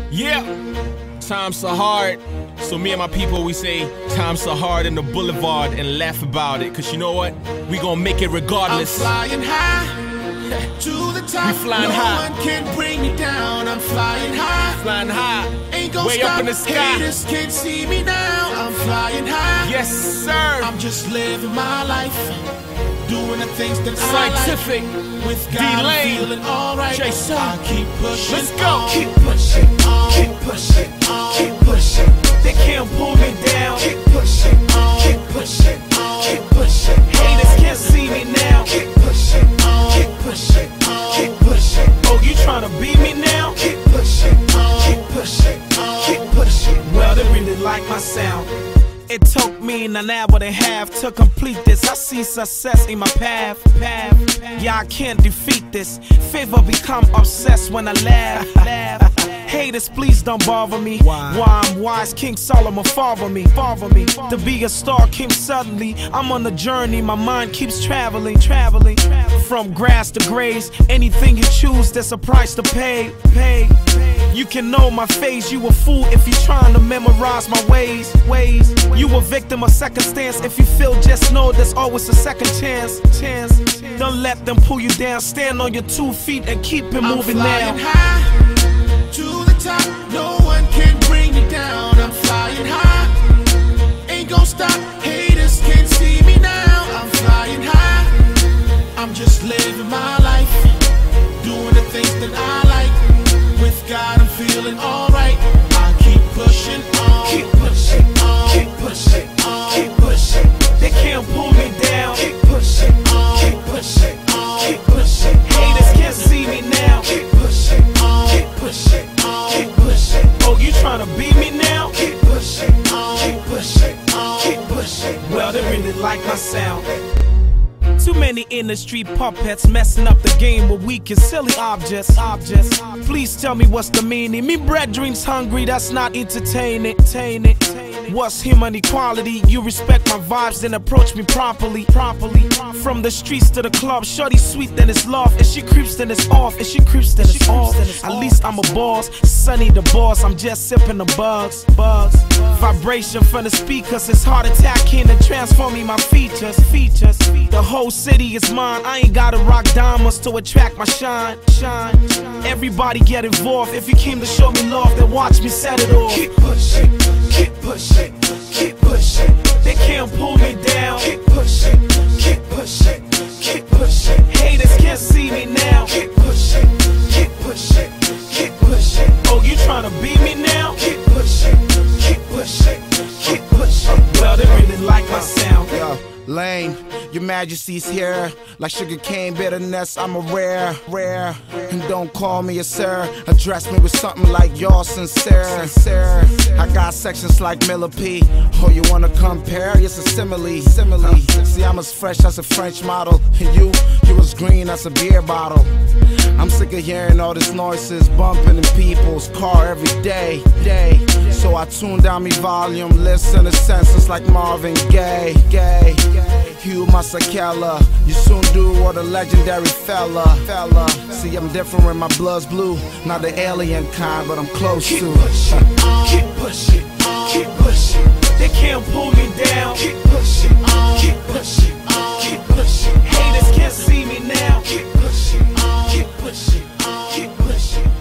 Yeah, times so hard. So me and my people, we say times so hard in the boulevard and laugh about it. Cause you know what? We gonna make it regardless. I'm flying high to the top. We flying high. No one can bring me down. I'm flying high. Flying high. Ain't gonna Way stop. up in the sky. Haters can't see me now. I'm flying high. Yes, sir. I'm just living my life, doing the things that Scientific. I like. With God, I'm feeling alright. Jason. I keep pushing. Let's go. On. Keep pushing on. Keep pushing on. Keep pushing. They can't pull me down. Keep pushing on. Keep pushing on. Keep pushing. Haters can't see me now. Keep pushing on. Keep pushing on. Keep pushing. Oh, you tryna beat me now? Keep pushing on. Keep pushing on. Keep pushing. Well, they really like my sound. It took me an hour and a half to complete this. I see success in my path. Yeah, I can't defeat this. Favor become obsessed when I laugh. Haters, please don't bother me. Why I'm wise, King Solomon, father me. To be a star came suddenly. I'm on a journey, my mind keeps traveling. From grass to grace, anything you choose, there's a price to pay. You can know my face, you a fool if you're trying to memorize my ways. You a victim of second stance. If you feel, just know there's always a second chance. Don't let them pull you down. Stand on your 2 feet and keep it moving now. I'm flying high to the top. No one can bring me down. I'm flying high. Ain't gon' stop. Haters can't see me now. I'm flying high. I'm just living my life, doing the things that I like. With God, I'm feeling alright. I keep pushing on. Keep pushing on. Keep pushing on. Keep pushing. They can't pull me down. Keep pushing on. Keep pushing on. Keep pushing. Haters can't see me now. Keep pushing on. Keep pushing on. Keep pushing. Oh, you tryna beat me now? Keep pushing on. Keep pushing on. Keep pushing. Well, they really like my sound. Too many industry puppets messing up the game with weak and silly objects. Please tell me what's the meaning. Me brethren's hungry, that's not entertaining. What's human equality? You respect my vibes, then approach me properly. From the streets to the club, shorty sweet, then it's love. If she creeps, then it's off. If she creeps, then it's off. At least I'm a boss, Sunny the boss. I'm just sipping the bugs. Vibration from the speakers, it's heart attacking and transforming my features. The whole city is mine. I ain't gotta rock diamonds to attract my shine. Everybody get involved. If you came to show me love, then watch me set it off. Keep pushing, keep pushing, keep pushing. They can't pull me down. Keep pushing, keep pushing, keep pushing. Haters can't see me now. Keep pushing, keep pushing, keep pushing. Oh, you tryna beat me now? Keep pushing, keep pushing, keep pushing. Well, they really like my sound. Yo, Lane, your majesty's here. Like sugar cane bitterness, I'm a rare. And don't call me a sir. Address me with something like y'all sincere. I got sections like Miller P. Oh, you wanna compare? It's a simile. See, I'm as fresh as a French model. And you as green as a beer bottle. I'm sick of hearing all these noises bumping in people's car every day. So I tune down my volume, listen to senses like Marvin Gaye. Hugh Masekela, you soon do what a legendary fella. See, I'm different when my blood's blue. Not the alien kind, but I'm close to. Keep pushing, keep pushing. They can't pull me down. Keep pushing, keep pushing, keep pushing. Haters can't see me now. Keep pushing, keep pushing, keep pushing.